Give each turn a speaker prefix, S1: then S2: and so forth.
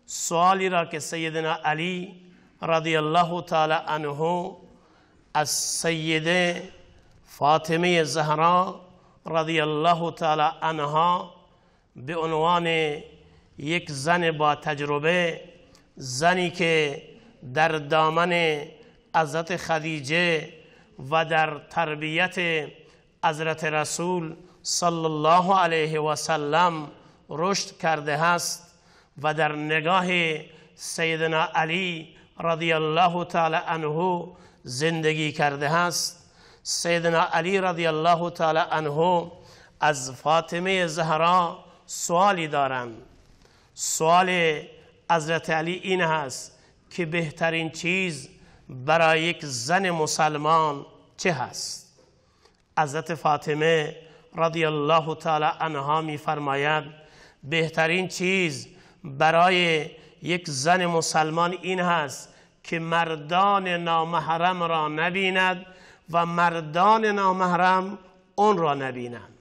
S1: سوالی را که سیدنا علی رضی الله تعالی عنه از سیده فاطمه زهرا رضی الله تعالی عنها به عنوان یک زن با تجربه، زنی که در دامن حضرت خدیجه و در تربیت حضرت رسول صلی الله علیه و سلم رشد کرده است و در نگاه سیدنا علی رضی الله تعالی عنه زندگی کرده است. سیدنا علی رضی الله تعالی عنه از فاطمه زهرا سوالی دارند. سوال حضرت علی این هست که بهترین چیز برای یک زن مسلمان چه هست؟ حضرت فاطمه رضی الله تعالی عنها می فرماید بهترین چیز برای یک زن مسلمان این هست که مردان نامحرم را نبیند و مردان نامحرم اون را نبینند.